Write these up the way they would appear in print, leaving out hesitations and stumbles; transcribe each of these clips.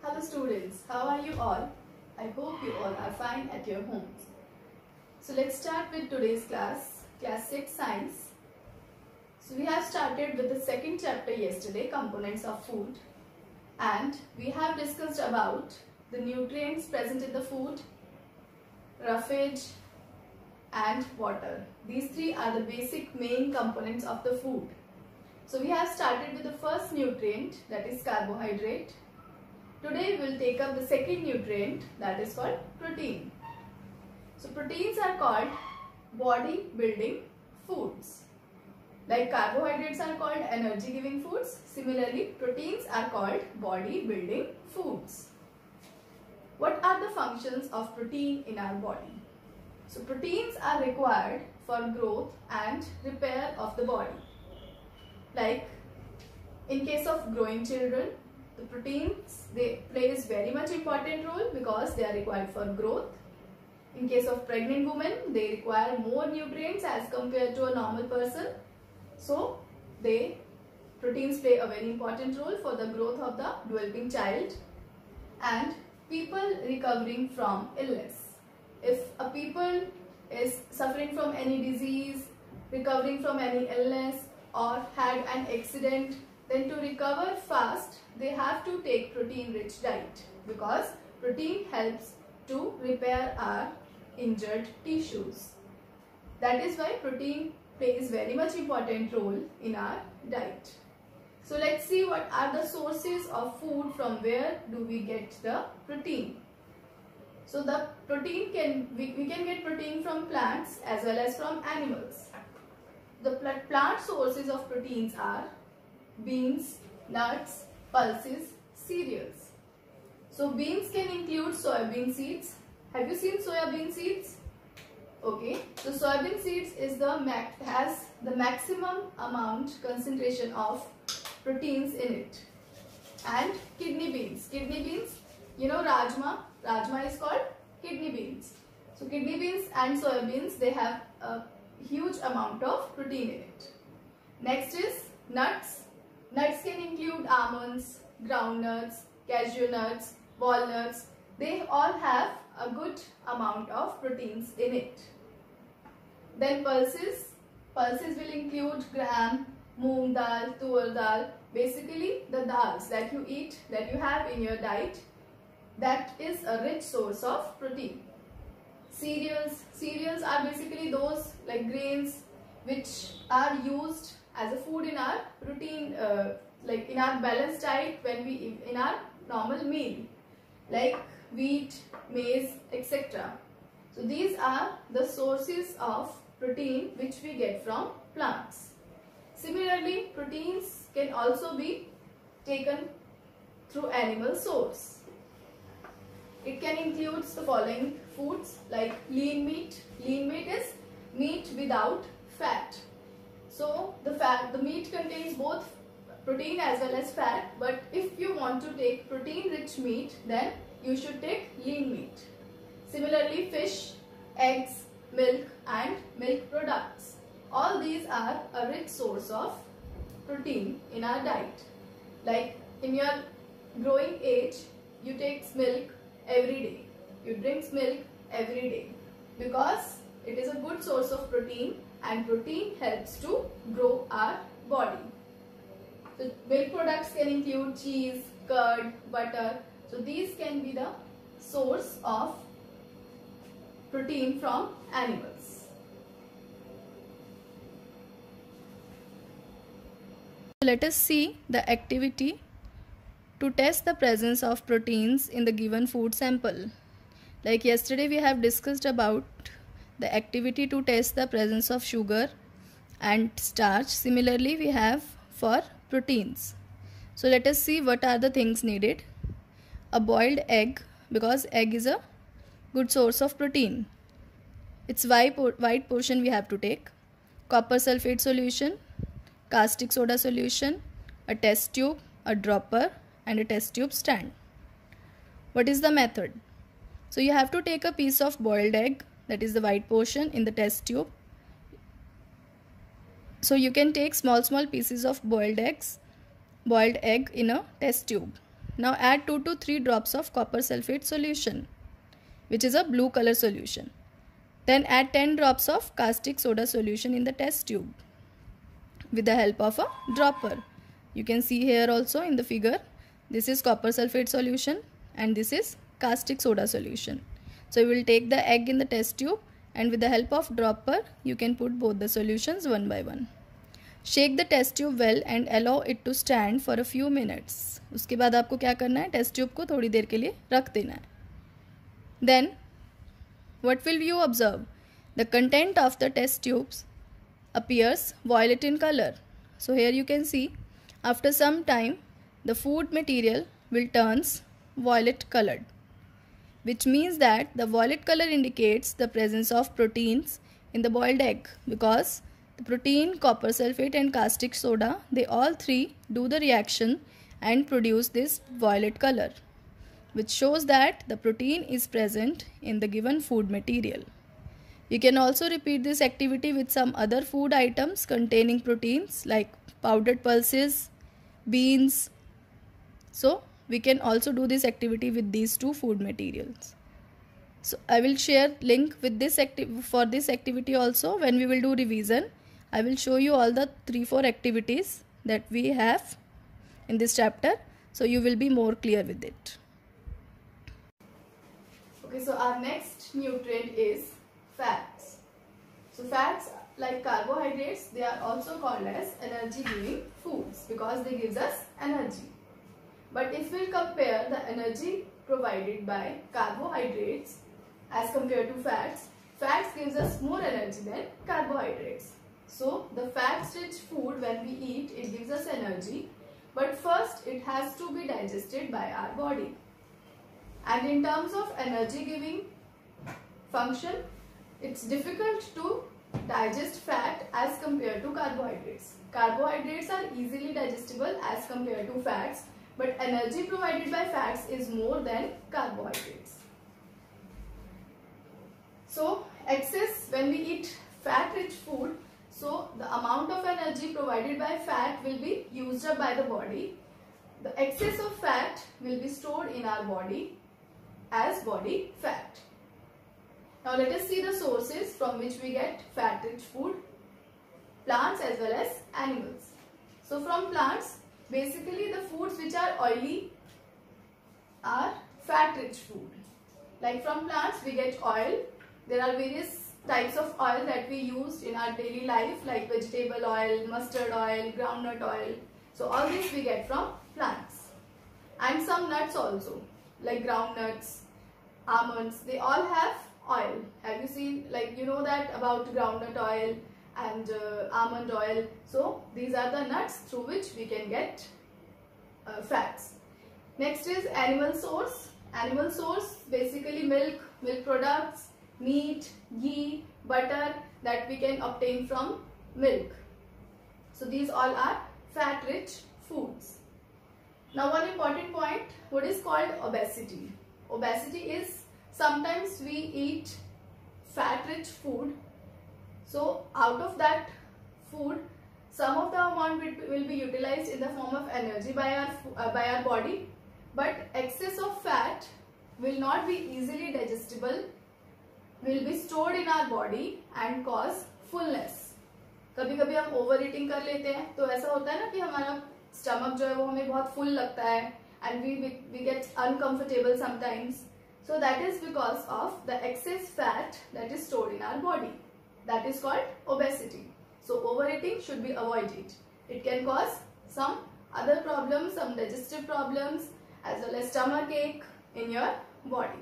Hello students, how are you all? I hope you all are fine at your homes. So let's start with today's class 6 Science. So we have started with the second chapter yesterday, Components of Food. And we have discussed about the nutrients present in the food, roughage and water. These three are the basic main components of the food. So we have started with the first nutrient, that is carbohydrate. Today we will take up the second nutrient, that is called protein. So proteins are called body building foods. Like carbohydrates are called energy giving foods, similarly proteins are called body building foods. What are the functions of protein in our body? So proteins are required for growth and repair of the body. Like in case of growing children, the proteins, they plays very much important role because they are required for growth. In case of pregnant women, they require more nutrients as compared to a normal person. So proteins play a very important role for the growth of the developing child. And people recovering from illness. If a people is suffering from any disease, recovering from any illness or had an accident, then to recover fast, they have to take protein-rich diet because protein helps to repair our injured tissues. That is why protein plays very much important role in our diet. So let's see what are the sources of food, from where do we get the protein. So the protein we can get protein from plants as well as from animals. The plant sources of proteins are beans, nuts, pulses, cereals. So beans can include soybean seeds. Have you seen soybean seeds? Okay. So soybean seeds is has the maximum amount concentration of proteins in it. And kidney beans. Kidney beans, you know rajma. Rajma is called kidney beans. So kidney beans and soybeans, they have a huge amount of protein in it. Next is nuts. Nuts can include almonds, groundnuts, cashew nuts, walnuts. They all have a good amount of proteins in it. Then pulses. Pulses will include gram, moong dal, tur dal. Basically the dals that you eat, that you have in your diet, that is a rich source of protein. Cereals. Cereals are basically those like grains which are used as a food in our routine, like in our balanced diet when we eat in our normal meal, like wheat, maize, etc. So these are the sources of protein which we get from plants. Similarly, proteins can also be taken through animal source. It can include the following foods like lean meat. Lean meat is meat without fat. So the meat contains both protein as well as fat, but if you want to take protein rich meat, then you should take lean meat. Similarly, fish, eggs, milk and milk products. All these are a rich source of protein in our diet. Like in your growing age, you take milk every day. You drink milk every day because it is a good source of protein, and protein helps to grow our body. So milk products can include cheese, curd, butter. So these can be the source of protein from animals. Let us see the activity to test the presence of proteins in the given food sample. Like yesterday we have discussed about the activity to test the presence of sugar and starch. Similarly we have for proteins. So let us see what are the things needed. A boiled egg, because egg is a good source of protein. Its white portion we have to take. Copper sulfate solution, caustic soda solution, a test tube, a dropper and a test tube stand. What is the method? So you have to take a piece of boiled egg, that is the white portion, in the test tube. So you can take small pieces of boiled egg in a test tube. Now add 2 to 3 drops of copper sulfate solution, which is a blue color solution. Then add 10 drops of caustic soda solution in the test tube with the help of a dropper. You can see here also in the figure, this is copper sulfate solution and this is caustic soda solution. So you will take the egg in the test tube and with the help of dropper, you can put both the solutions one by one. Shake the test tube well and allow it to stand for a few minutes. उसके बाद आपको क्या करना है, test tube को थोड़ी देर के लिए रख देना है. Then what will you observe? The content of the test tubes appears violet in color. So here you can see after some time the food material will turns violet colored, which means that the violet color indicates the presence of proteins in the boiled egg, because the protein, copper sulfate and caustic soda, they all three do the reaction and produce this violet color, which shows that the protein is present in the given food material. You can also repeat this activity with some other food items containing proteins like powdered pulses, beans. So we can also do this activity with these two food materials. So I will share link with this for this activity also. When we will do revision, I will show you all the 3-4 activities that we have in this chapter, so you will be more clear with it. Okay, so our next nutrient is fats. So fats, like carbohydrates, they are also called as energy giving foods because they gives us energy. But if we compare the energy provided by carbohydrates as compared to fats, fats gives us more energy than carbohydrates. So the fats rich food, when we eat, it gives us energy, but first it has to be digested by our body. And in terms of energy giving function, it's difficult to digest fat as compared to carbohydrates. Carbohydrates are easily digestible as compared to fats, but energy provided by fats is more than carbohydrates. So excess, when we eat fat rich food, so the amount of energy provided by fat will be used up by the body. The excess of fat will be stored in our body as body fat. Now let us see the sources from which we get fat rich food. Plants as well as animals. So from plants, basically the foods which are oily are fat rich food. Like from plants we get oil. There are various types of oil that we use in our daily life, like vegetable oil, mustard oil, groundnut oil. So all these we get from plants. And some nuts also, like groundnuts, almonds, they all have oil. Have you seen, like you know that about groundnut oil and almond oil? So these are the nuts through which we can get fats. Next is animal source. Animal source, basically milk, milk products, meat, ghee, butter that we can obtain from milk. So these all are fat rich foods. Now one important point, what is called obesity. Obesity is sometimes we eat fat rich food. So out of that food, some of the amount will be utilized in the form of energy by our body, but excess of fat will not be easily digestible, will be stored in our body and cause fullness. कभी कभी हम over eating कर लेते हैं तो ऐसा होता है ना कि हमारा स्टमक जो है वो हमें बहुत फुल लगता है and we get uncomfortable sometimes. So that is because of the excess fat that is stored in our body. That is called obesity. So overeating should be avoided. It can cause some other problems, some digestive problems as well as stomach ache in your body.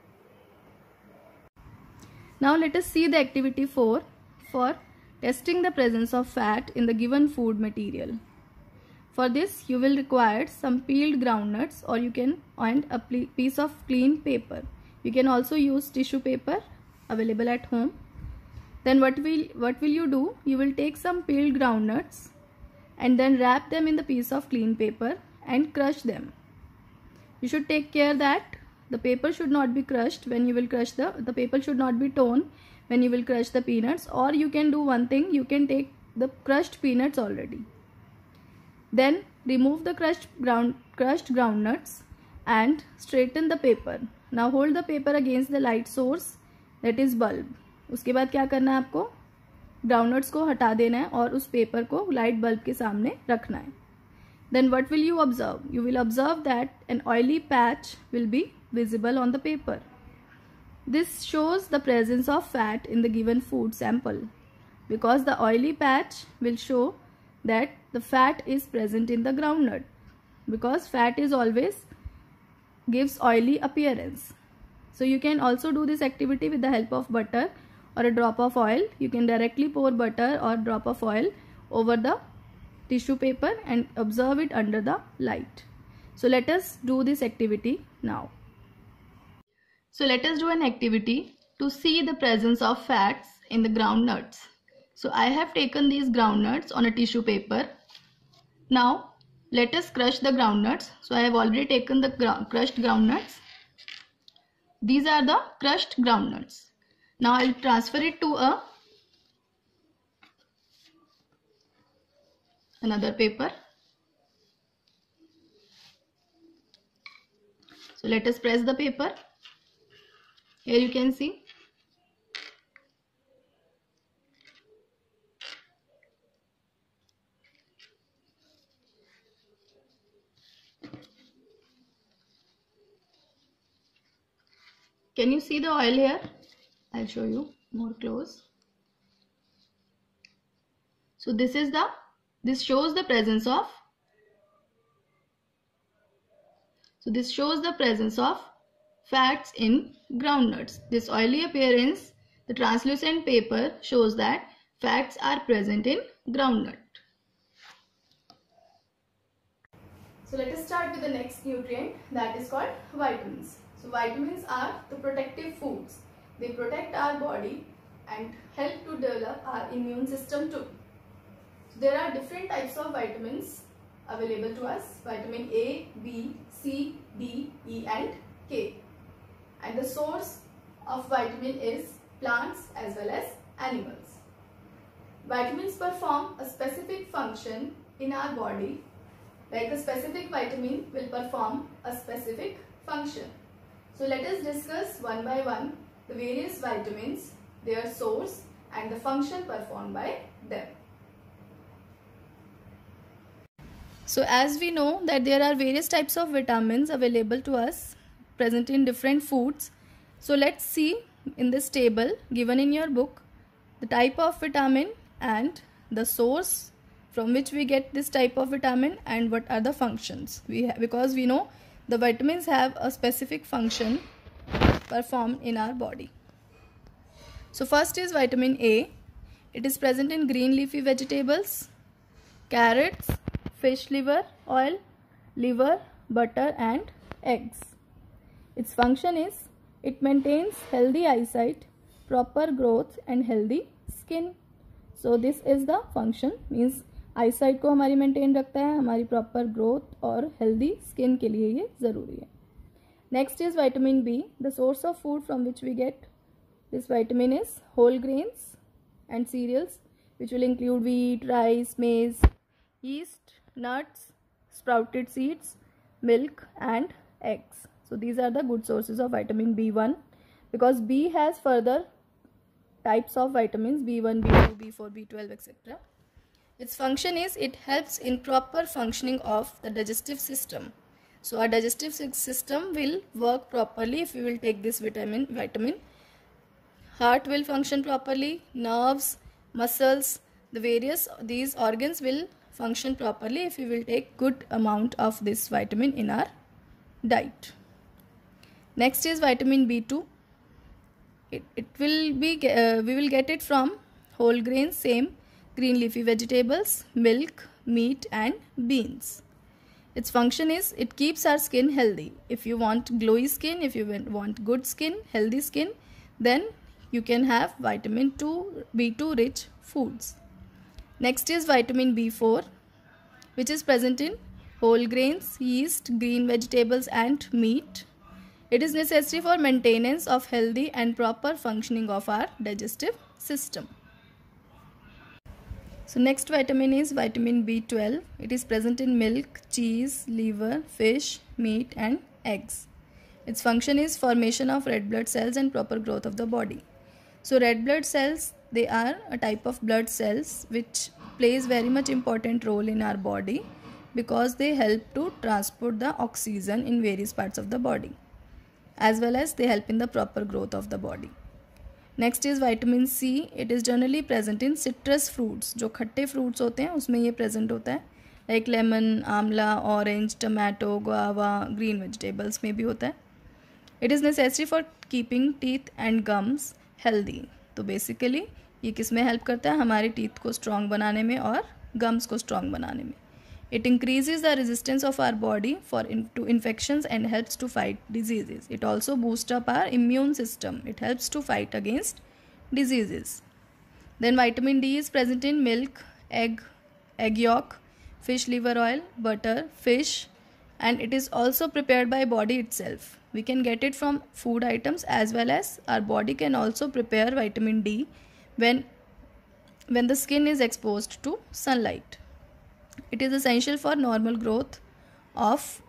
Now let us see the activity 4 for testing the presence of fat in the given food material. For this you will require some peeled groundnuts, or you can find a piece of clean paper. You can also use tissue paper available at home. Then what will you do? You will take some peeled groundnuts and then wrap them in the piece of clean paper and crush them. You should take care that the paper should not be crushed when you will crush the paper should not be torn when you will crush the peanuts, or you can do one thing, you can take the crushed peanuts already. Then remove the crushed groundnuts and straighten the paper. Now hold the paper against the light source, that is bulb. उसके बाद क्या करना है आपको, groundnuts को हटा देना है और उस पेपर को लाइट बल्ब के सामने रखना है. Then what will you observe? You will observe that an oily patch will be visible on the paper. This shows the presence of fat in the given food sample, because the oily patch will show that the fat is present in the groundnut, because fat is always gives oily appearance. So you can also do this activity with the help of butter or a drop of oil. You can directly pour butter or drop of oil over the tissue paper and observe it under the light. So let us do this activity now. So let us do an activity to see the presence of fats in the groundnuts. So I have taken these groundnuts on a tissue paper. Now let us crush the groundnuts. So I have already taken the crushed groundnuts. These are the crushed groundnuts. Now I will transfer it to another paper. So let us press the paper. Here you can see. Can you see the oil here? I'll show you more close. So this shows the presence of fats in groundnuts. This oily appearance, the translucent paper shows that fats are present in groundnut. So let us start with the next nutrient, that is called vitamins. So vitamins are the protective foods. They protect our body and help to develop our immune system too. So there are different types of vitamins available to us. Vitamin A, B, C, D, E and K. And the source of vitamin is plants as well as animals. Vitamins perform a specific function in our body. Like the specific vitamin will perform a specific function. So let us discuss one by one the various vitamins, their source and the function performed by them. So as we know that there are various types of vitamins available to us present in different foods. So let's see in this table given in your book the type of vitamin and the source from which we get this type of vitamin and what are the functions. Because we know the vitamins have a specific function performed in our body. So first is vitamin A. It is present in green leafy vegetables, carrots, fish liver oil, liver, butter and eggs. Its function is it maintains healthy eyesight, proper growth and healthy skin. So this is the function, means eyesight को हमारी maintain रखता है, हमारी proper growth और healthy skin के लिए ये ज़रूरी है. Next is vitamin B. The source of food from which we get this vitamin is whole grains and cereals which will include wheat, rice, maize, yeast, nuts, sprouted seeds, milk and eggs. So these are the good sources of vitamin B1, because B has further types of vitamins B1, B2, B4, B12 etc. Its function is it helps in proper functioning of the digestive system. So our digestive system will work properly if we will take this vitamin. Heart will function properly, nerves, muscles, these organs will function properly if we will take good amount of this vitamin in our diet. Next is vitamin B2. We will get it from whole grains, same, green leafy vegetables, milk, meat and beans. Its function is it keeps our skin healthy. If you want glowy skin, if you want good skin, healthy skin, then you can have vitamin B2 rich foods. Next is vitamin B4, which is present in whole grains, yeast, green vegetables and meat. It is necessary for maintenance of healthy and proper functioning of our digestive system. So next vitamin is vitamin B12. It is present in milk, cheese, liver, fish, meat and eggs. Its function is formation of red blood cells and proper growth of the body. So red blood cells, they are a type of blood cells which plays very much important role in our body because they help to transport the oxygen in various parts of the body, as well as they help in the proper growth of the body. Next is vitamin C. It is generally present in citrus fruits. जो खट्टे fruits होते हैं उसमें ये present होता है, like lemon, आंवला, orange, tomato, guava, green vegetables में भी होता है. It is necessary for keeping teeth and gums healthy. तो basically ये किस में help करता है? हमारे teeth को strong बनाने में और gums को strong बनाने में. It increases the resistance of our body to infections and helps to fight diseases. It also boosts up our immune system. It helps to fight against diseases. Then vitamin D is present in milk, egg yolk, fish liver oil, butter, fish, and it is also prepared by body itself. We can get it from food items, as well as our body can also prepare vitamin D when the skin is exposed to sunlight. It is essential for normal growth of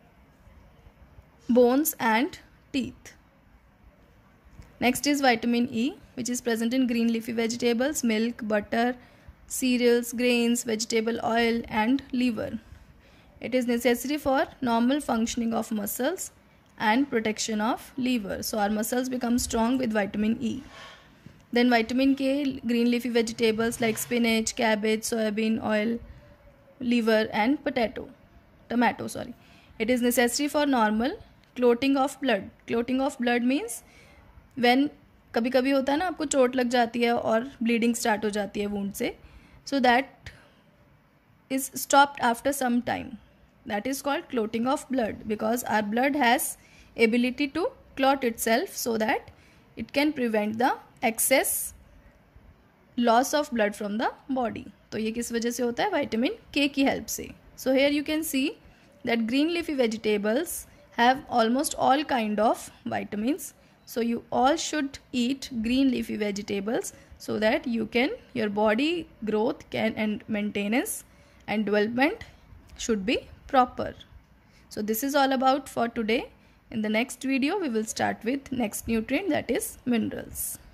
bones and teeth. Next is vitamin E, which is present in green leafy vegetables, milk, butter, cereals, grains, vegetable oil, and liver. It is necessary for normal functioning of muscles and protection of liver. So our muscles become strong with vitamin E. Then vitamin K, green leafy vegetables like spinach, cabbage, soybean oil, liver, and tomato. It is necessary for normal clotting of blood. Clotting of blood means when कभी कभी होता है ना, आपको चोट लग जाती है और bleeding start हो जाती है wound से, so that is stopped after some time. That is called clotting of blood, because our blood has ability to clot itself so that it can prevent the excess loss of blood from the body. तो ये किस वजह से होता है? Vitamin के की help से. So here you can see that green leafy vegetables have almost all kind of vitamins. So you all should eat green leafy vegetables so that your body growth and maintenance and development should be proper. So this is all about for today. In the next video we will start with next nutrient, that is minerals.